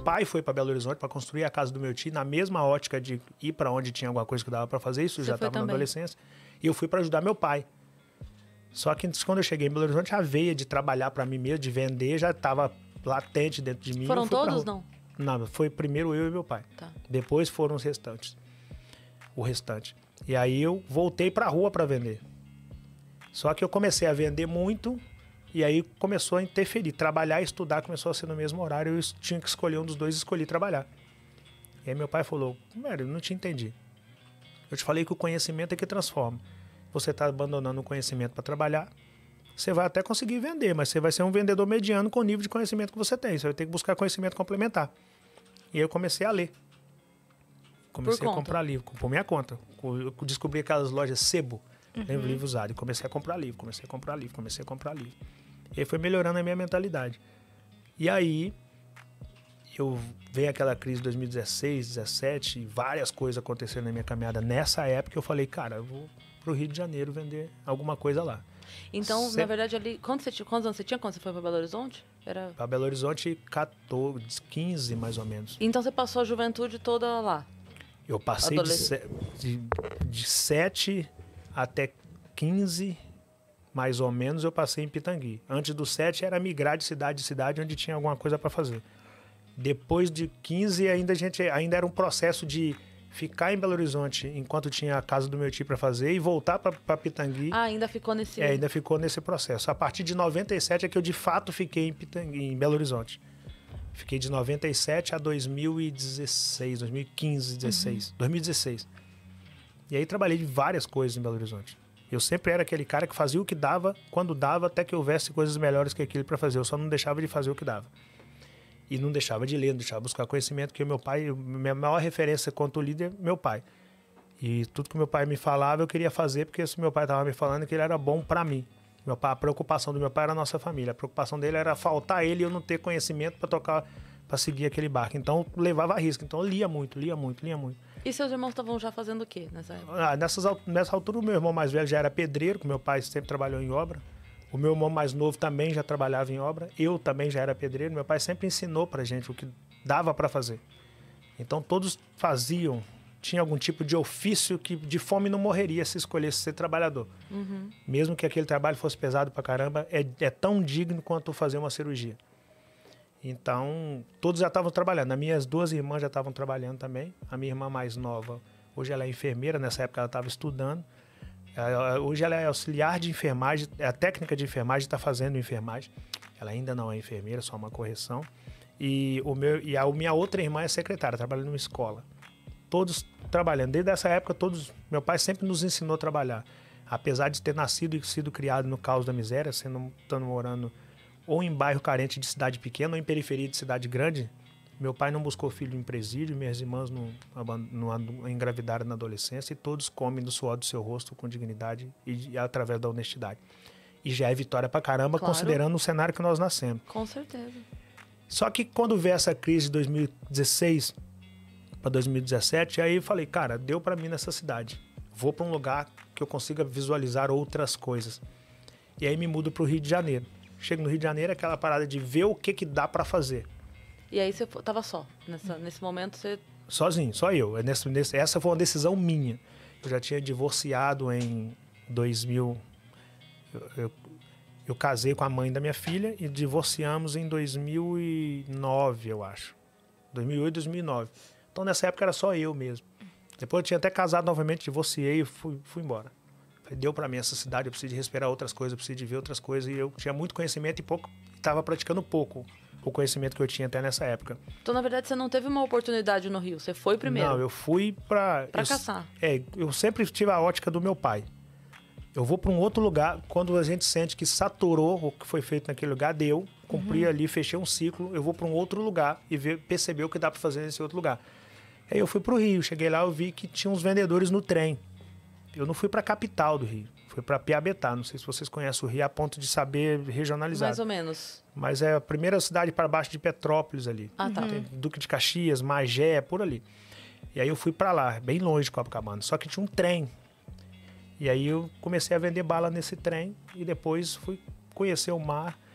pai foi para Belo Horizonte para construir a casa do meu tio, na mesma ótica de ir para onde tinha alguma coisa que dava para fazer. Isso já estava na adolescência. E eu fui para ajudar meu pai. Só que quando eu cheguei em Belo Horizonte, a veia de trabalhar para mim mesmo, de vender, já estava latente dentro de mim. Foram todos, não? Não, foi primeiro eu e meu pai. Tá. Depois foram os restantes. O restante. E aí eu voltei para a rua para vender. Só que eu comecei a vender muito e aí começou a interferir. Trabalhar e estudar começou a ser no mesmo horário. Eu tinha que escolher um dos dois e escolhi trabalhar. E aí meu pai falou, velho, eu não te entendi. Eu te falei que o conhecimento é que transforma. Você está abandonando o conhecimento para trabalhar. Você vai até conseguir vender, mas você vai ser um vendedor mediano com o nível de conhecimento que você tem. Você vai ter que buscar conhecimento complementar. E aí eu comecei a ler. Comecei a comprar livro, por minha conta. Eu descobri aquelas lojas Sebo, livro usado. E comecei a comprar livro, comecei a comprar livro. E aí foi melhorando a minha mentalidade. E aí, veio aquela crise de 2016, 2017, várias coisas acontecendo na minha caminhada. Nessa época eu falei, cara, eu vou pro Rio de Janeiro vender alguma coisa lá. Então, na verdade, ali, quantos anos você tinha quando você foi para Belo Horizonte? Para Belo Horizonte, 14, 15 mais ou menos. Então você passou a juventude toda lá? Eu passei de 7 até 15, mais ou menos, eu passei em Pitangui. Antes do 7 era migrar de cidade em cidade onde tinha alguma coisa para fazer. Depois de 15, ainda era um processo de ficar em Belo Horizonte enquanto tinha a casa do meu tio para fazer e voltar para Pitangui. Ah, ainda ficou nesse... ainda ficou nesse processo. A partir de 97 é que eu de fato fiquei em Pitangui, em Belo Horizonte. Fiquei de 97 a 2016, 2015, 2016. E aí trabalhei de várias coisas em Belo Horizonte. Eu sempre era aquele cara que fazia o que dava, quando dava, até que houvesse coisas melhores que aquilo para fazer. Eu só não deixava de fazer o que dava. E não deixava de ler, não deixava de buscar conhecimento, porque meu pai, minha maior referência quanto líder, meu pai. E tudo que meu pai me falava, eu queria fazer, porque se meu pai estava me falando que ele era bom para mim. Meu pai, a preocupação do meu pai era a nossa família. A preocupação dele era faltar ele e eu não ter conhecimento para tocar, para seguir aquele barco. Então, levava a risco. Então, eu lia muito. E seus irmãos estavam já fazendo o quê nessa época? Nessa altura, o meu irmão mais velho já era pedreiro, que meu pai sempre trabalhou em obra. O meu irmão mais novo também já trabalhava em obra. Eu também já era pedreiro. Meu pai sempre ensinou pra gente o que dava para fazer. Então, todos faziam. Tinha algum tipo de ofício que de fome não morreria se escolhesse ser trabalhador. Mesmo que aquele trabalho fosse pesado pra caramba, é tão digno quanto fazer uma cirurgia. Então, todos já estavam trabalhando. As minhas duas irmãs já estavam trabalhando também. A minha irmã mais nova, hoje ela é enfermeira, nessa época ela estava estudando. Hoje ela é auxiliar de enfermagem, a técnica de enfermagem, está fazendo enfermagem. Ela ainda não é enfermeira, só uma correção. E a minha outra irmã é secretária, trabalha numa escola. Todos trabalhando. Desde essa época, meu pai sempre nos ensinou a trabalhar. Apesar de ter nascido e sido criado no caos da miséria, estando morando ou em bairro carente de cidade pequena ou em periferia de cidade grande, meu pai não buscou filho em presídio, minhas irmãs não engravidaram na adolescência e todos comem do suor do seu rosto com dignidade e através da honestidade. E já é vitória pra caramba, claro, considerando o cenário que nós nascemos. Com certeza. Só que quando veio essa crise de 2016 para 2017, aí eu falei, cara, deu para mim nessa cidade. Vou para um lugar que eu consiga visualizar outras coisas. E aí me mudo para o Rio de Janeiro. Chego no Rio de Janeiro, aquela parada de ver o que dá para fazer. E aí você tava só? Nesse momento você... Sozinho, só eu. Essa foi uma decisão minha. Eu já tinha divorciado em 2000. Eu casei com a mãe da minha filha e divorciamos em 2009, eu acho. 2008, 2009. Então, nessa época, era só eu mesmo. Depois eu tinha até casado novamente, divorciei e fui embora. Deu para mim essa cidade, eu preciso de respirar outras coisas, eu preciso de ver outras coisas. E eu tinha muito conhecimento e estava praticando pouco o conhecimento que eu tinha até nessa época. Então, na verdade, você não teve uma oportunidade no Rio, você foi primeiro? Não, eu fui para caçar. Eu sempre tive a ótica do meu pai. Eu vou para um outro lugar, quando a gente sente que saturou o que foi feito naquele lugar, deu, cumpri ali, fechei um ciclo, eu vou para um outro lugar e perceber o que dá para fazer nesse outro lugar. Aí eu fui para o Rio, cheguei lá, eu vi que tinha uns vendedores no trem. Eu não fui para a capital do Rio, fui para Piabetá. Não sei se vocês conhecem o Rio a ponto de saber regionalizar. Mais ou menos. Mas é a primeira cidade para baixo de Petrópolis ali. Ah, tá. Tem Duque de Caxias, Magé, por ali. E aí eu fui para lá, bem longe de Copacabana. Só que tinha um trem. E aí eu comecei a vender bala nesse trem e depois fui conhecer o mar.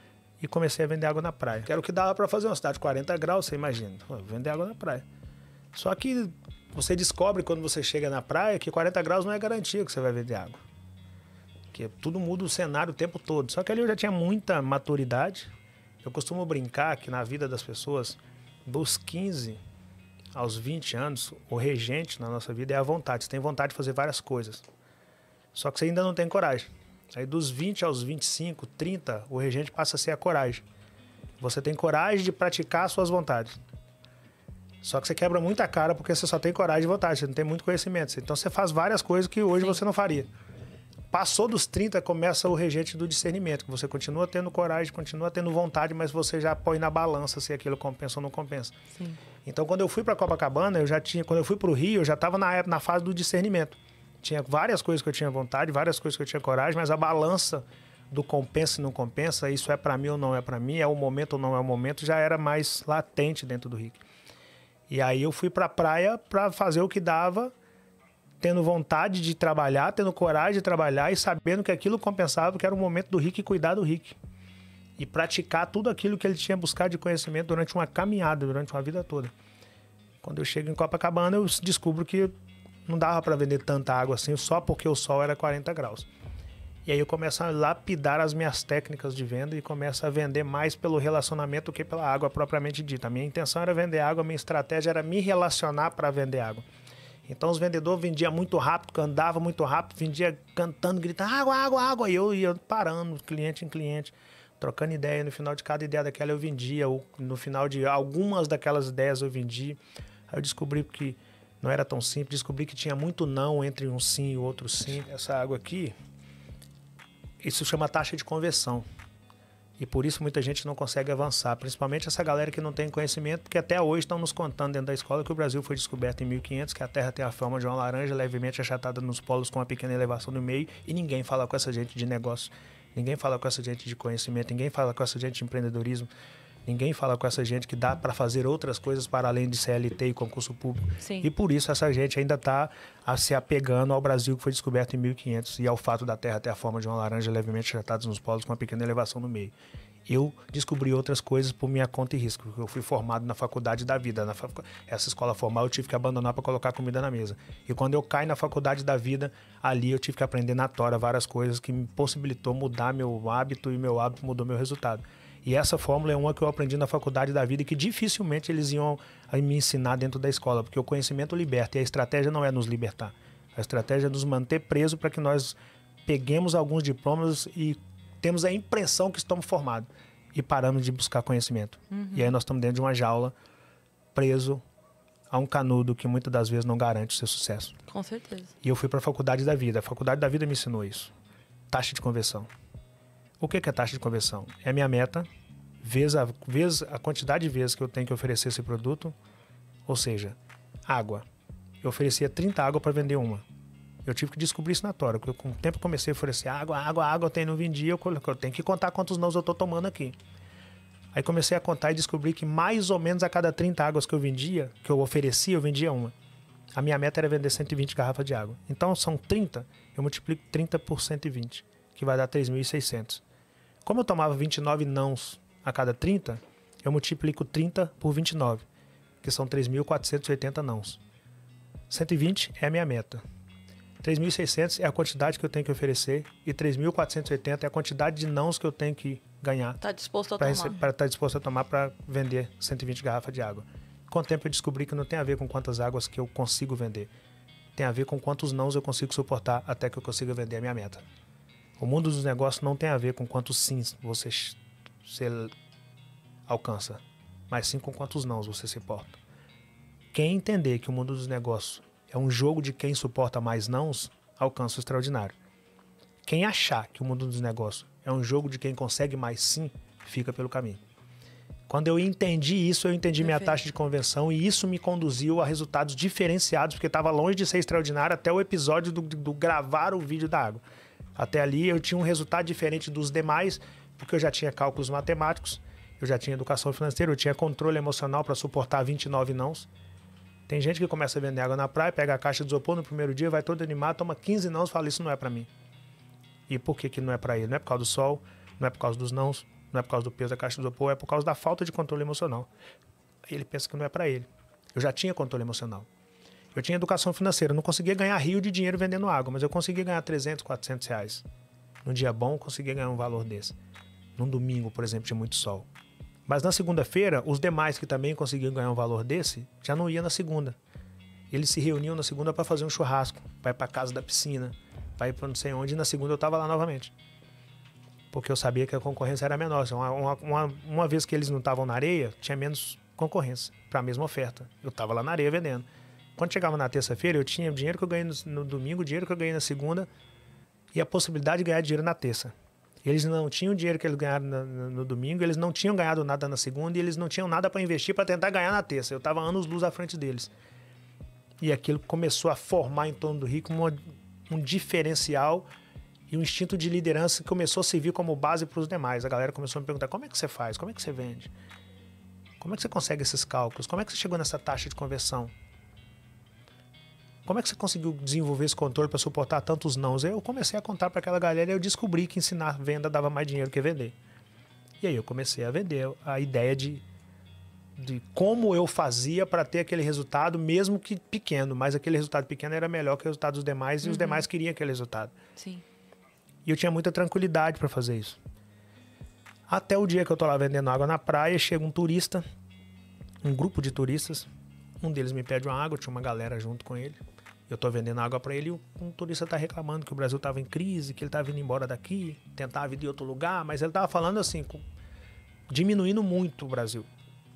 e comecei a vender água na praia. Que era o que dava para fazer uma cidade de 40 graus, você imagina. Vender água na praia. Só que você descobre quando você chega na praia que 40 graus não é garantia que você vai vender água. Porque tudo muda o cenário o tempo todo. Só que ali eu já tinha muita maturidade. Eu costumo brincar que na vida das pessoas, dos 15 aos 20 anos, o regente na nossa vida é a vontade. Você tem vontade de fazer várias coisas. Só que você ainda não tem coragem. Aí dos 20 aos 25, 30, o regente passa a ser a coragem. Você tem coragem de praticar suas vontades. Só que você quebra muita cara porque você só tem coragem e vontade, você não tem muito conhecimento. Então você faz várias coisas que hoje você não faria. Passou dos 30, começa o regente do discernimento, que você continua tendo coragem, continua tendo vontade, mas você já põe na balança se aquilo compensa ou não compensa. Sim. Então quando eu fui para Copacabana, quando eu fui para o Rio, eu já estava na fase do discernimento. Tinha várias coisas que eu tinha vontade, várias coisas que eu tinha coragem, mas a balança do compensa e não compensa, isso é para mim ou não é para mim, é o momento ou não é o momento, já era mais latente dentro do Rick. E aí eu fui para a praia para fazer o que dava, tendo vontade de trabalhar, tendo coragem de trabalhar e sabendo que aquilo compensava, que era o momento do Rick cuidar do Rick. E praticar tudo aquilo que ele tinha buscado de conhecimento durante uma caminhada, durante uma vida toda. Quando eu chego em Copacabana, eu descubro que não dava para vender tanta água assim, só porque o sol era 40 graus. E aí eu começo a lapidar as minhas técnicas de venda e começo a vender mais pelo relacionamento do que pela água propriamente dita. A minha intenção era vender água, a minha estratégia era me relacionar para vender água. Então os vendedores vendiam muito rápido, andava muito rápido, vendia cantando, gritando, água, água, água. E eu ia parando, cliente em cliente, trocando ideia. No final de cada ideia daquela eu vendia, ou no final de algumas daquelas ideias eu vendi. Aí eu descobri que não era tão simples, descobri que tinha muito não entre um sim e o outro sim. Essa água aqui, isso chama taxa de conversão. E por isso muita gente não consegue avançar, principalmente essa galera que não tem conhecimento, porque até hoje estão nos contando dentro da escola que o Brasil foi descoberto em 1500, que a Terra tem a forma de uma laranja levemente achatada nos polos com uma pequena elevação no meio, e ninguém fala com essa gente de negócio, ninguém fala com essa gente de conhecimento, ninguém fala com essa gente de empreendedorismo, ninguém fala com essa gente que dá para fazer outras coisas para além de CLT e concurso público. Sim. E por isso essa gente ainda está se apegando ao Brasil que foi descoberto em 1500 e ao fato da Terra ter a forma de uma laranja levemente achatada nos polos com uma pequena elevação no meio. Eu descobri outras coisas por minha conta e risco. Eu fui formado na faculdade da vida. Essa escola formal eu tive que abandonar para colocar comida na mesa. E quando eu caí na faculdade da vida, ali eu tive que aprender na tora várias coisas que me possibilitou mudar meu hábito e meu hábito mudou meu resultado. E essa fórmula é uma que eu aprendi na faculdade da vida e que dificilmente eles iam me ensinar dentro da escola, porque o conhecimento liberta e a estratégia não é nos libertar. A estratégia é nos manter presos para que nós peguemos alguns diplomas e temos a impressão que estamos formados e paramos de buscar conhecimento. E aí nós estamos dentro de uma jaula, preso a um canudo que muitas das vezes não garante o seu sucesso. Com certeza. E eu fui para a faculdade da vida. A faculdade da vida me ensinou isso. Taxa de conversão. O que é taxa de conversão? É a minha meta, vezes a quantidade de vezes que eu tenho que oferecer esse produto, ou seja, água. Eu oferecia 30 água para vender uma. Eu tive que descobrir isso na tora, porque com o tempo eu comecei a oferecer água, eu tenho, não vendia, eu tenho que contar quantos nãos eu estou tomando aqui. Aí comecei a contar e descobri que mais ou menos a cada 30 águas que eu vendia, que eu oferecia, eu vendia uma. A minha meta era vender 120 garrafas de água. Então são 30, eu multiplico 30 por 120, que vai dar 3.600. Como eu tomava 29 nãos a cada 30, eu multiplico 30 por 29, que são 3.480 nãos. 120 é a minha meta. 3.600 é a quantidade que eu tenho que oferecer e 3.480 é a quantidade de nãos que eu tenho que ganhar. Tá disposto a tomar. Para estar disposto a tomar para vender 120 garrafas de água. Com o tempo eu descobri que não tem a ver com quantas águas que eu consigo vender. Tem a ver com quantos nãos eu consigo suportar até que eu consiga vender a minha meta. O mundo dos negócios não tem a ver com quantos sims você alcança, mas sim com quantos nãos você se porta. Quem entender que o mundo dos negócios é um jogo de quem suporta mais nãos, alcança o extraordinário. Quem achar que o mundo dos negócios é um jogo de quem consegue mais sim, fica pelo caminho. Quando eu entendi isso, eu entendi minha taxa de conversão e isso me conduziu a resultados diferenciados, porque estava longe de ser extraordinário até o episódio do gravar o vídeo da água. Até ali eu tinha um resultado diferente dos demais, porque eu já tinha cálculos matemáticos, eu já tinha educação financeira, eu tinha controle emocional para suportar 29 nãos. Tem gente que começa a vender água na praia, pega a caixa de isopor no primeiro dia, vai todo animado, toma 15 nãos e fala, isso não é para mim. E por que não é para ele? Não é por causa do sol, não é por causa dos nãos, não é por causa do peso da caixa de isopor, é por causa da falta de controle emocional. Aí ele pensa que não é para ele. Eu já tinha controle emocional. Eu tinha educação financeira, eu não conseguia ganhar rio de dinheiro vendendo água, mas eu conseguia ganhar 300, 400 reais. Num dia bom, eu conseguia ganhar um valor desse. Num domingo, por exemplo, de muito sol. Mas na segunda-feira, os demais que também conseguiam ganhar um valor desse, já não iam na segunda. Eles se reuniam na segunda para fazer um churrasco, para ir para casa da piscina, para ir para não sei onde, e na segunda eu estava lá novamente. Porque eu sabia que a concorrência era menor. Uma vez que eles não estavam na areia, tinha menos concorrência para a mesma oferta. Eu estava lá na areia vendendo. Quando chegava na terça-feira, eu tinha o dinheiro que eu ganhei no domingo, o dinheiro que eu ganhei na segunda e a possibilidade de ganhar dinheiro na terça. Eles não tinham o dinheiro que eles ganharam no domingo, eles não tinham ganhado nada na segunda e eles não tinham nada para investir para tentar ganhar na terça. Eu estava anos-luz à frente deles. E aquilo começou a formar em torno do Rico um diferencial e um instinto de liderança que começou a servir como base para os demais. A galera começou a me perguntar, como é que você faz? Como é que você vende? Como é que você consegue esses cálculos? Como é que você chegou nessa taxa de conversão? Como é que você conseguiu desenvolver esse controle para suportar tantos nãos? Eu comecei a contar para aquela galera e eu descobri que ensinar venda dava mais dinheiro que vender. E aí eu comecei a vender a ideia de como eu fazia para ter aquele resultado, mesmo que pequeno. Mas aquele resultado pequeno era melhor que o resultado dos demais e os demais queriam aquele resultado. Sim. E eu tinha muita tranquilidade para fazer isso. Até o dia que eu tô lá vendendo água na praia, chega um turista, um grupo de turistas. Um deles me pede uma água, tinha uma galera junto com ele. Eu tô vendendo água para ele e um turista tá reclamando que o Brasil tava em crise, que ele tava indo embora daqui, tentava ir de outro lugar, mas ele tava falando assim, diminuindo muito o Brasil.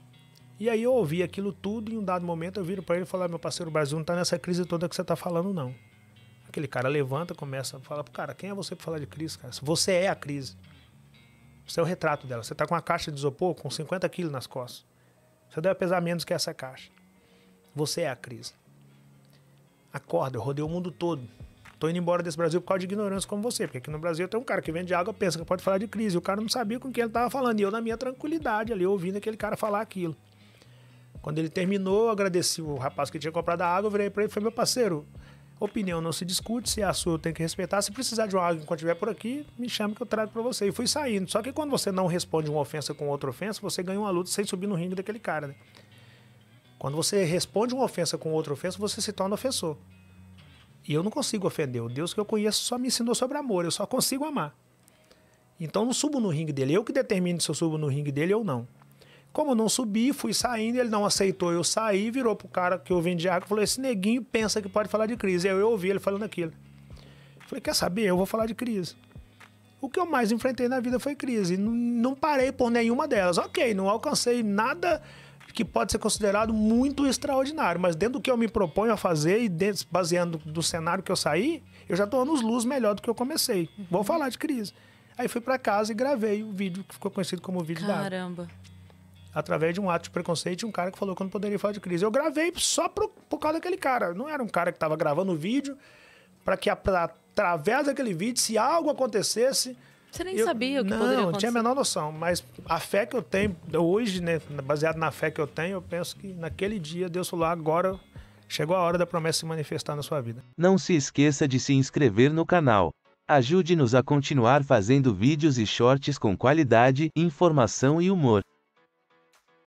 E aí eu ouvi aquilo tudo e em um dado momento eu viro para ele e falo, meu parceiro, o Brasil não tá nessa crise toda que você tá falando, não. Aquele cara levanta, começa a falar, cara, quem é você para falar de crise, cara? Você é a crise. Você é o retrato dela. Você tá com uma caixa de isopor com 50 quilos nas costas. Você deve pesar menos que essa caixa. Você é a crise. Acorda, eu rodei o mundo todo. Tô indo embora desse Brasil por causa de ignorância como você. Porque aqui no Brasil tem um cara que vende água, pensa que pode falar de crise. E o cara não sabia com quem ele tava falando. E eu na minha tranquilidade ali, ouvindo aquele cara falar aquilo. Quando ele terminou, eu agradeci o rapaz que tinha comprado a água, eu virei para ele e falei, meu parceiro, opinião não se discute, se é a sua eu tenho que respeitar. Se precisar de uma água enquanto estiver por aqui, me chama que eu trago para você. E fui saindo. Só que quando você não responde uma ofensa com outra ofensa, você ganha uma luta sem subir no ringue daquele cara, né? Quando você responde uma ofensa com outra ofensa, você se torna ofensor. E eu não consigo ofender. O Deus que eu conheço só me ensinou sobre amor. Eu só consigo amar. Então eu não subo no ringue dele. Eu que determino se eu subo no ringue dele ou não. Como eu não subi, fui saindo, ele não aceitou eu sair, virou pro cara que eu vendi água e falou, esse neguinho pensa que pode falar de crise. Aí eu ouvi ele falando aquilo. Falei, quer saber? Eu vou falar de crise. O que eu mais enfrentei na vida foi crise. Não parei por nenhuma delas. Ok, não alcancei nada que pode ser considerado muito extraordinário, mas dentro do que eu me proponho a fazer e baseando do cenário que eu saí, eu já tô anos-luz melhor do que eu comecei. Vou falar de crise. Aí fui para casa e gravei o vídeo que ficou conhecido como vídeo da água. Caramba. Através de um ato de preconceito de um cara que falou que eu não poderia falar de crise. Eu gravei só por causa daquele cara. Não era um cara que estava gravando o vídeo para que através daquele vídeo, se algo acontecesse... Você nem sabia o que poderia acontecer. Não, tinha a menor noção. Mas a fé que eu tenho, hoje, né, baseado na fé que eu tenho, eu penso que naquele dia Deus falou, agora chegou a hora da promessa se manifestar na sua vida. Não se esqueça de se inscrever no canal. Ajude-nos a continuar fazendo vídeos e shorts com qualidade, informação e humor.